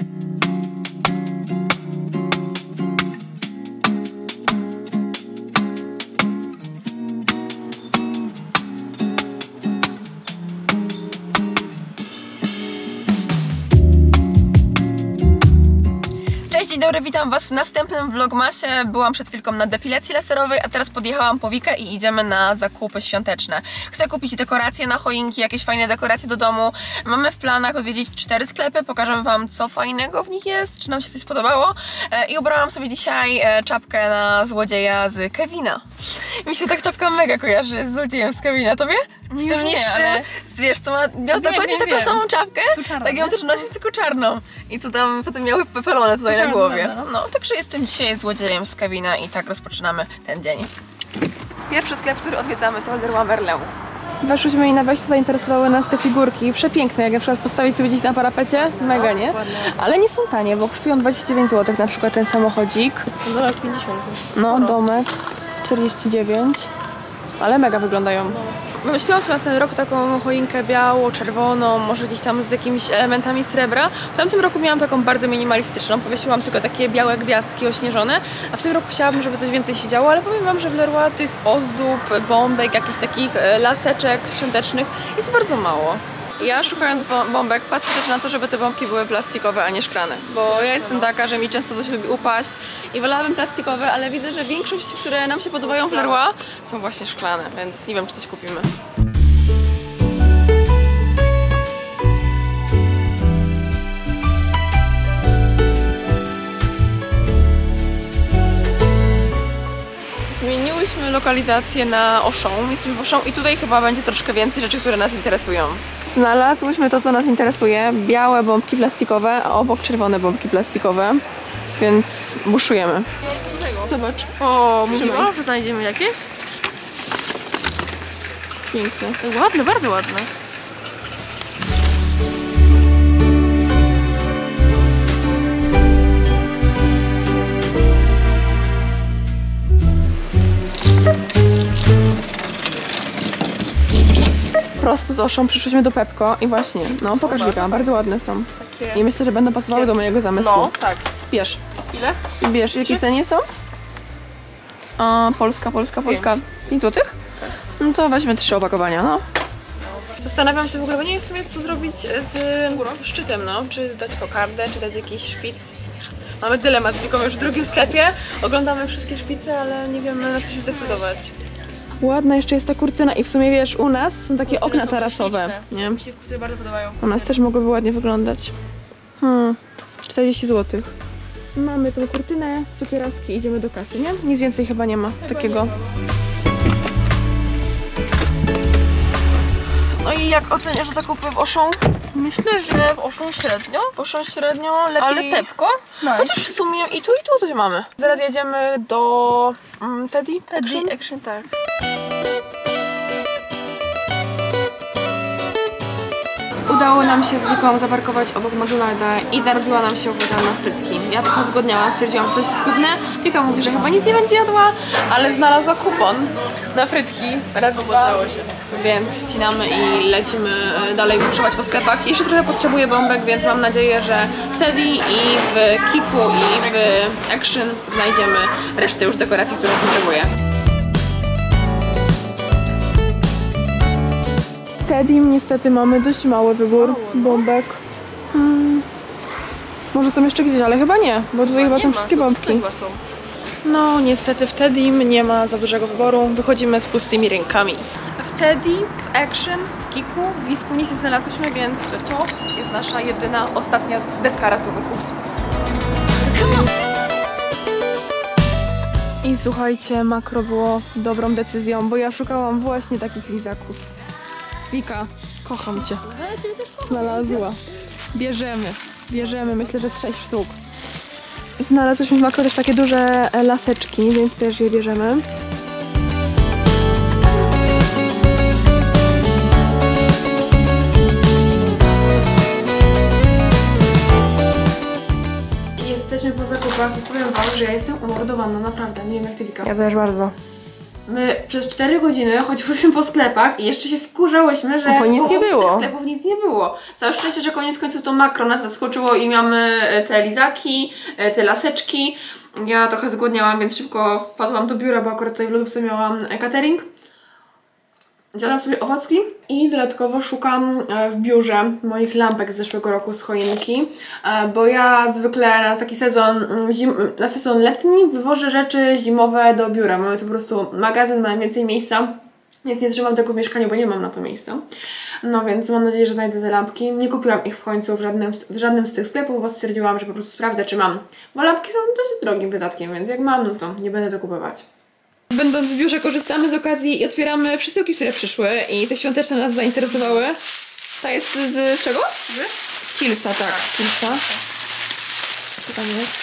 Dzień dobry, witam Was w następnym vlogmasie. Byłam przed chwilką na depilacji laserowej, a teraz podjechałam po Wikę i idziemy na zakupy świąteczne. Chcę kupić dekoracje na choinki, jakieś fajne dekoracje do domu. Mamy w planach odwiedzić 4 sklepy, pokażę Wam, co fajnego w nich jest, czy nam się coś spodobało. I ubrałam sobie dzisiaj czapkę na złodzieja z Kevina. Mi się tak czapka mega kojarzy z złodziejem z Kevina, tobie? Z tym niższym, wiesz, co miał dokładnie taką samą czapkę, tak ją też nosił, tylko czarną. I tu tam potem miały pepelone tutaj na głowie. No, także jestem dzisiaj złodziejem z Kevina i tak rozpoczynamy ten dzień. Pierwszy sklep, który odwiedzamy, to Leroy Merlin. Weszłyśmy i na wejściu zainteresowały nas te figurki, przepiękne, jak na przykład postawić sobie gdzieś na parapecie, mega, nie? Ale nie są tanie, bo kosztują 29 zł, na przykład ten samochodzik. Domek 50. No, domek 49, ale mega wyglądają. Wymyśliłam sobie na ten rok taką choinkę biało-czerwoną, może gdzieś tam z jakimiś elementami srebra. W tamtym roku miałam taką bardzo minimalistyczną, powiesiłam tylko takie białe gwiazdki ośnieżone, a w tym roku chciałabym, żeby coś więcej się działo, ale powiem Wam, że w Leroy tych ozdób, bombek, jakichś takich laseczek świątecznych jest bardzo mało. Ja szukając bombek patrzę też na to, żeby te bombki były plastikowe, a nie szklane, bo ja jestem taka, że mi często coś lubi upaść i wolałabym plastikowe, ale widzę, że większość, które nam się podobają w Leroy, są właśnie szklane, więc nie wiem, czy coś kupimy. Zmieniłyśmy lokalizację na Auchan, jesteśmy w Auchan i tutaj chyba będzie troszkę więcej rzeczy, które nas interesują. Znalazłyśmy to, co nas interesuje, białe bombki plastikowe, a obok czerwone bombki plastikowe, więc buszujemy. Zobacz. O, mówiła, że znajdziemy jakieś? Piękne. Ładne, bardzo ładne. Prosto z Auchan przyszłyśmy do Pepco i właśnie, no pokaż Wika, bardzo ładne są. Takie... I myślę, że będą pasowały do mojego zamysłu. No, tak. Bierz. Ile? Bierz, jakie cenie są? Polska. 5 zł? Tak. No to weźmy 3 opakowania, no. Zastanawiam się w ogóle, bo nie wiem w sumie co zrobić z szczytem, no. Czy dać kokardę, czy dać jakiś szpic. Mamy dylemat z Wiką już w drugim sklepie. Oglądamy wszystkie szpice, ale nie wiemy, na co się zdecydować. Ładna jeszcze jest ta kurtyna i w sumie wiesz, u nas są takie okna tarasowe, nie? Mi się kurtyny bardzo podobają. U nas też mogłyby ładnie wyglądać. 40 zł. Mamy tą kurtynę, cukieraski, idziemy do kasy, nie? Nic więcej chyba nie ma takiego. No i jak oceniasz zakupy w Auchan? Myślę, że w Auchan średnio. W Auchan średnio, lepiej. Ale Pepco? Chociaż w sumie i tu coś mamy. Zaraz jedziemy do Teddy Action, tak. Udało nam się z Wiką zaparkować obok McDonalda i narobiła nam się ochota na frytki. Ja taka zgodniałam, stwierdziłam, że coś jest zgubne. Wika mówi, że chyba nic nie będzie jadła, ale znalazła kupon na frytki. Raz opłacało się. Więc wcinamy i lecimy dalej buszować po sklepach. Jeszcze trochę potrzebuję bombek, więc mam nadzieję, że w Teddy i w Kiku i w Action znajdziemy resztę już dekoracji, które potrzebuję. Teddy niestety mamy dość mały wybór bombek. Może są jeszcze gdzieś, ale chyba nie, bo tutaj chyba są wszystkie bombki. No niestety w Teddy nie ma za dużego wyboru, wychodzimy z pustymi rękami. W Teddy, w Action, w Kiku, w Wisku nic nie znalazłyśmy, więc to jest nasza jedyna, ostatnia deska ratunku. I słuchajcie, Makro było dobrą decyzją, bo ja szukałam właśnie takich lizaków. Wika, kocham cię. Znalazła. Bierzemy, myślę, że z 6 sztuk. Znalazłyśmy w Makro też takie duże laseczki, więc też je bierzemy. Jesteśmy po zakupach i powiem Wam, że ja jestem umordowana, naprawdę. Nie wiem jak Ty, Wika. Ja też bardzo. My przez 4 godziny chodziłyśmy po sklepach i jeszcze się wkurzałyśmy, że bo nic nie było. z tych sklepów nic nie było. Całe szczęście, że koniec końców to Makro nas zaskoczyło i mamy te lizaki, te laseczki. Ja trochę zgłodniałam, więc szybko wpadłam do biura, bo akurat tutaj w lodówce miałam catering. Zjadłam sobie owocki i dodatkowo szukam w biurze moich lampek z zeszłego roku z choinki, bo ja zwykle na taki sezon, na sezon letni wywożę rzeczy zimowe do biura. Mamy tu po prostu magazyn, mamy więcej miejsca, więc nie trzymam tego w mieszkaniu, bo nie mam na to miejsca. No więc mam nadzieję, że znajdę te lampki. Nie kupiłam ich w końcu w żadnym z tych sklepów, bo stwierdziłam, że po prostu sprawdzę, czy mam. Bo lampki są dość drogim wydatkiem, więc jak mam, no to nie będę to kupować. Będąc w biurze korzystamy z okazji i otwieramy przesyłki, które przyszły i te świąteczne nas zainteresowały. Ta jest z czego? Z Killsa, tak. Z Killsa. Co tam jest?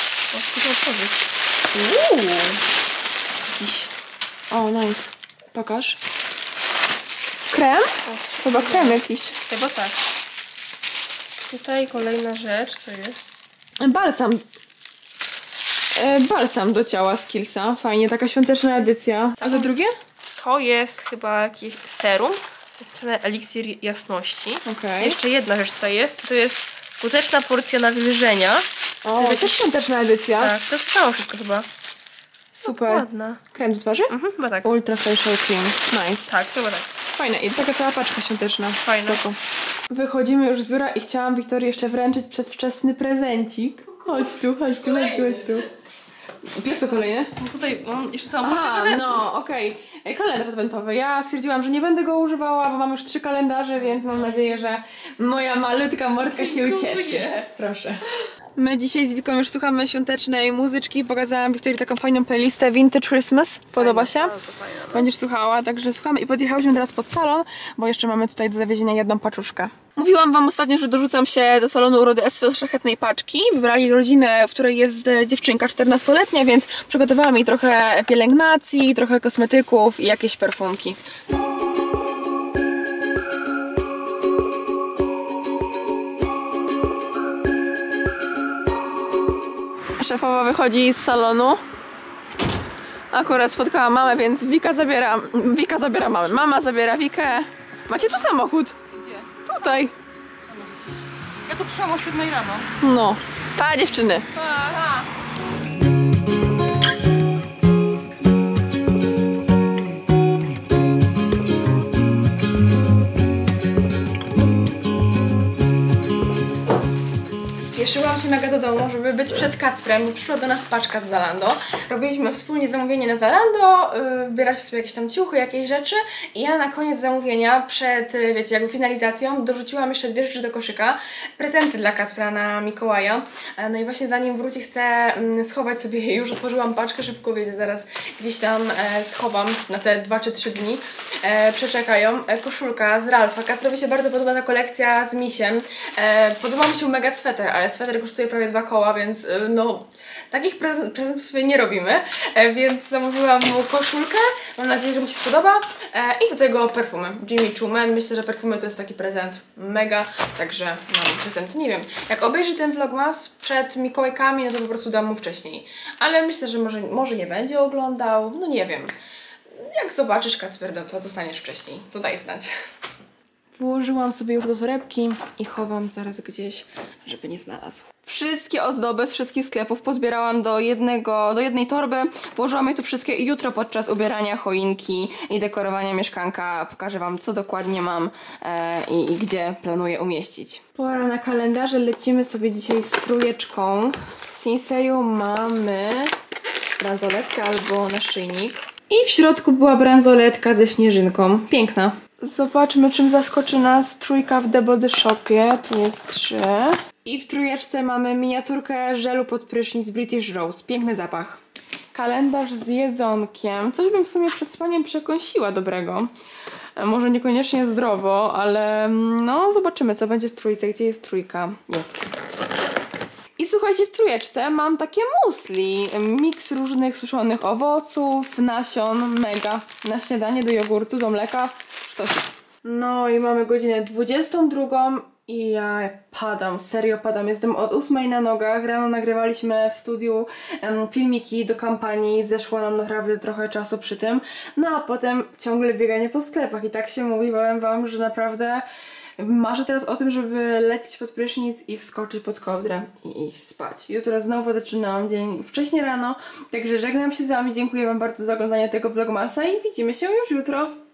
Jakiś... O, nice. Pokaż. Krem? Chyba krem jakiś. Chyba tak. Tutaj kolejna rzecz, to jest... Balsam. Balsam do ciała z Killsa. Fajnie, taka świąteczna edycja. A to drugie? To jest chyba jakieś serum. To jest pisane eliksir jasności. Okej. Jeszcze jedna rzecz tutaj jest. To jest skuteczna porcja nawilżenia. O, to też świąteczna edycja. Tak, to jest całe wszystko chyba. Super. Ładna. Krem do twarzy? Chyba tak. Ultra Facial Cream. Nice. Tak, chyba tak. Fajne. I taka cała paczka świąteczna. Fajne. Spoko. Wychodzimy już z biura i chciałam Wiktorii jeszcze wręczyć przedwczesny prezencik. Chodź tu, chodź tu, chodź tu, chodź tu. Jak to kolejny? No tutaj mam jeszcze całą Aha, no okej. Kalendarz adwentowy. Ja stwierdziłam, że nie będę go używała, bo mam już 3 kalendarze, więc mam nadzieję, że moja malutka mordka się ucieszy. Proszę. My dzisiaj z Wiką już słuchamy świątecznej muzyczki. Pokazałam Wiktorii taką fajną playlistę Vintage Christmas. Podoba się? Będziesz słuchała, także słuchamy i podjechałyśmy teraz pod salon, bo jeszcze mamy tutaj do zawiezienia jedną paczuszkę. Mówiłam wam ostatnio, że dorzucam się do salonu urody Essy do szlachetnej paczki. Wybrali rodzinę, w której jest dziewczynka 14-letnia, więc przygotowałam jej trochę pielęgnacji, trochę kosmetyków i jakieś perfumki. Szefowa wychodzi z salonu. Akurat spotkała mamę, więc Wika zabiera mamę. Mama zabiera Wikę. Macie tu samochód? Gdzie? Tutaj. Ja tu przyszłam o 7 rano. No. Pa dziewczyny. Pa. Spieszyłam się mega do domu, żeby być przed Kacprem, bo przyszła do nas paczka z Zalando. Robiliśmy wspólnie zamówienie na Zalando, wybieraliśmy sobie jakieś tam ciuchy, jakieś rzeczy i ja na koniec zamówienia, przed, wiecie, jakby finalizacją, dorzuciłam jeszcze 2 rzeczy do koszyka. Prezenty dla Kacpra na Mikołaja. No i właśnie zanim wróci, chcę schować sobie, już otworzyłam paczkę, szybko, wiecie, zaraz gdzieś tam schowam na te 2 czy 3 dni. Przeczekają. Koszulka z Ralpha. Kacprowi się bardzo podoba ta kolekcja z misiem. Podoba mi się mega sweter, ale sweter kosztuje prawie 2 koła, więc no takich prezentów sobie nie robimy, więc zamówiłam mu koszulkę, mam nadzieję, że mu się spodoba i do tego perfumy. Jimmy Choo Man, myślę, że perfumy to jest taki prezent mega, także mam prezent, nie wiem, jak obejrzy ten vlogmas przed Mikołajkami, no to po prostu dam mu wcześniej, ale myślę, że może nie będzie oglądał, no nie wiem, jak zobaczysz Kacper, to dostaniesz wcześniej, to daj znać. Włożyłam sobie już do torebki i chowam zaraz gdzieś, żeby nie znalazł. Wszystkie ozdoby z wszystkich sklepów pozbierałam do jednej torby. Włożyłam je tu wszystkie i jutro podczas ubierania choinki i dekorowania mieszkanka pokażę wam, co dokładnie mam i gdzie planuję umieścić. Pora na kalendarze, lecimy sobie dzisiaj z trójeczką. W Sinseju mamy bransoletkę albo naszyjnik. I w środku była bransoletka ze śnieżynką. Piękna. Zobaczmy, czym zaskoczy nas trójka w The Body Shopie. Tu jest 3. I w trójeczce mamy miniaturkę żelu pod prysznic British Rose. Piękny zapach. Kalendarz z jedzonkiem. Coś bym w sumie przed spaniem przekąsiła dobrego. Może niekoniecznie zdrowo, ale no zobaczymy, co będzie w trójce. Gdzie jest trójka? Jest. I słuchajcie, w trójeczce mam takie musli. Miks różnych suszonych owoców, nasion, mega. Na śniadanie, do jogurtu, do mleka. Sztosik. No i mamy godzinę 22 I ja padam, serio padam. Jestem od 8 na nogach. Rano nagrywaliśmy w studiu filmiki do kampanii. Zeszło nam naprawdę trochę czasu przy tym. No a potem ciągle bieganie po sklepach. I tak się mówi, powiem wam, że naprawdę marzę teraz o tym, żeby lecieć pod prysznic i wskoczyć pod kołdrę i iść spać. Jutro znowu zaczynam dzień wcześnie rano. Także żegnam się z wami. Dziękuję wam bardzo za oglądanie tego vlogmasa i widzimy się już jutro.